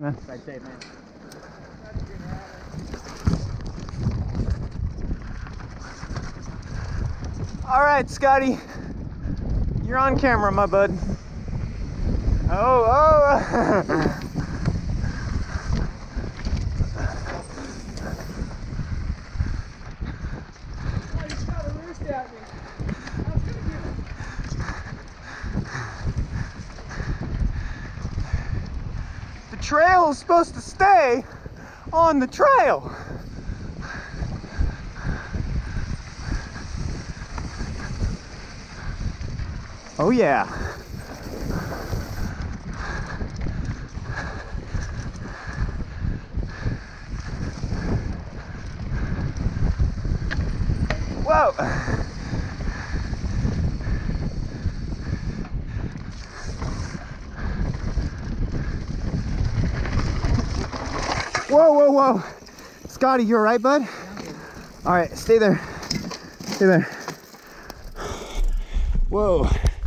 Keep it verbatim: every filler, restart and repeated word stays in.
Man. Ride safe, man. All right, Scotty, you're on camera, my bud. Oh, oh. The trail is supposed to stay on the trail. Oh yeah. Whoa. Whoa, whoa, whoa. Scotty, you all right, bud? All right, stay there. Stay there. Whoa.